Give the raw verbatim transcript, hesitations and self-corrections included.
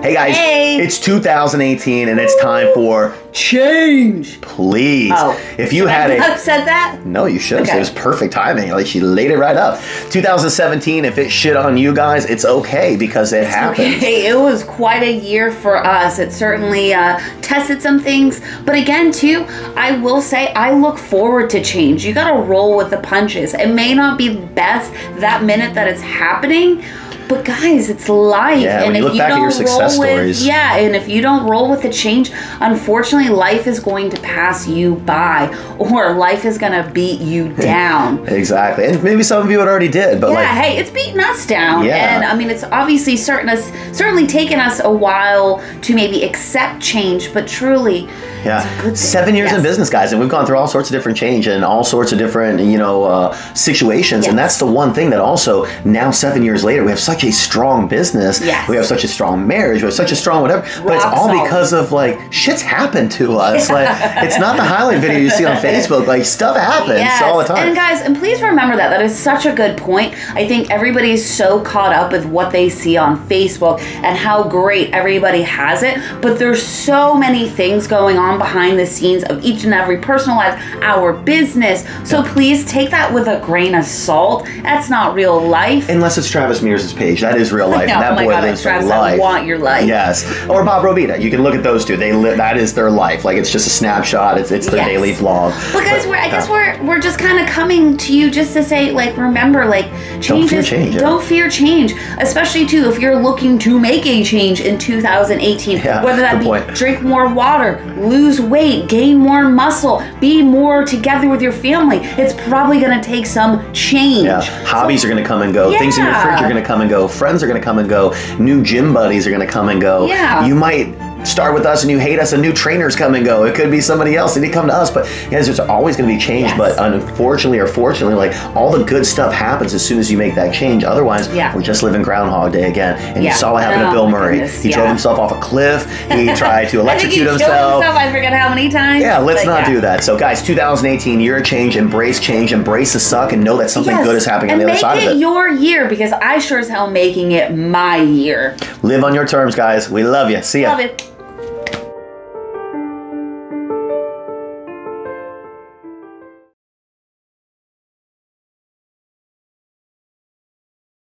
Hey guys, Hey. It's two thousand eighteen and it's time for change. Please. Oh, if you should had I a have said that? No, you should. Okay. It was perfect timing. Like she laid it right up. two thousand seventeen, if it shit on you guys, it's okay because it happened. Okay, it was quite a year for us. It certainly uh, tested some things. But again, too, I will say I look forward to change. You got to roll with the punches. It may not be best that minute that it's happening, but guys, it's life. Yeah, and when you if look you back at don't your success roll with, stories. yeah, and if you don't roll with the change, unfortunately, life is going to pass you by, or life is going to beat you down. Exactly. And maybe some of you it already did, but Yeah, like hey, it's beating us down. Yeah. And I mean, it's obviously certain us, certainly taken us a while to maybe accept change, but truly, yeah, it's a good thing. seven years Yes. in business, guys, and we've gone through all sorts of different change and all sorts of different, you know, uh, situations. And Yes. that's the one thing that also now, seven years later, we have such a strong business. Yes. We have such a strong marriage. We have such a strong whatever. But it's Rock all solid. because of like shit's happened to us. Like it's not the highlight video you see on Facebook. Like stuff happens Yes. all the time. And guys, and please remember that. That is such a good point. I think everybody's so caught up with what they see on Facebook and how great everybody has it. But there's so many things going on behind the scenes of each and every personal life, our business. So please take that with a grain of salt. That's not real life. Unless it's Travis Mears' page. That is real life. No, and that oh my boy God, lives Travis, life. I want your life. Yes. Or Bob Robita. You can look at those two. They li- that is their life. Like it's just a snapshot. It's it's their Yes. daily vlog. But guys, we're, I guess uh, we're we're just kind of coming to you just to say, like, remember, like, change fear is, change, yeah. don't fear change, especially too if you're looking to make a change in two thousand eighteen. Yeah, whether that good be point. drink more water, lose weight, gain more muscle, be more together with your family. It's probably gonna take some change. Yeah, hobbies are going to come and go. Things in your Yeah. fridge are going to come and go. Friends are going to come and go. New gym buddies are going to come and go. Yeah. You might start with us and you hate us and new trainers come and go. It could be somebody else and they come to us. But guys, there's always going to be change. Yes. But unfortunately or fortunately, like all the good stuff happens as soon as you make that change. Otherwise, Yeah. we're just living Groundhog Day again. And Yeah. you saw what happened Oh, to Bill my Murray. goodness, He yeah. drove himself off a cliff. He tried to I think he electrocute killed himself. himself. I forget how many times. Yeah, let's But not yeah. do that. So, guys, two thousand eighteen, year of change. Embrace change. Embrace the suck and know that something Yes. good is happening on and the other make side of it it. your year, because I sure as hell making it my year. Live on your terms, guys. We love you. See ya. Love it.